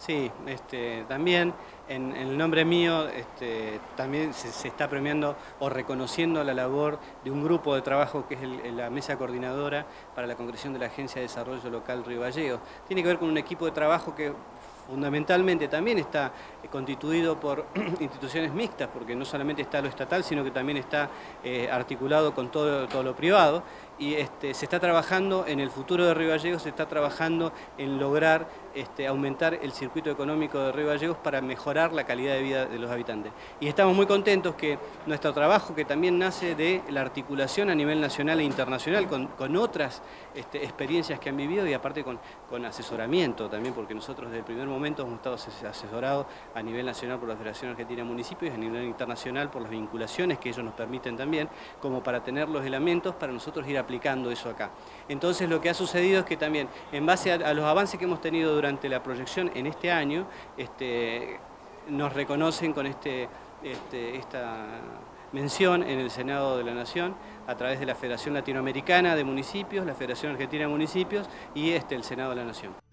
Sí, también en el nombre mío también se está premiando o reconociendo la labor de un grupo de trabajo que es la Mesa Coordinadora para la concreción de la Agencia de Desarrollo Local Río Gallegos. Tiene que ver con un equipo de trabajo que fundamentalmente también está constituido por instituciones mixtas, porque no solamente está lo estatal, sino que también está articulado con todo lo privado, y se está trabajando en el futuro de Río Gallegos, se está trabajando en lograr aumentar el circuito económico de Río Gallegos para mejorar la calidad de vida de los habitantes. Y estamos muy contentos que nuestro trabajo, que también nace de la articulación a nivel nacional e internacional con otras experiencias que han vivido y aparte con asesoramiento también, porque nosotros desde el primer momento hemos estado asesorados a nivel nacional por la Federación Argentina de Municipios y a nivel internacional por las vinculaciones que ellos nos permiten también, como para tener los elementos para nosotros ir aplicando eso acá. Entonces lo que ha sucedido es que también, en base a los avances que hemos tenido durante la proyección en este año, nos reconocen con esta mención en el Senado de la Nación a través de la Federación Latinoamericana de Municipios, la Federación Argentina de Municipios y el Senado de la Nación.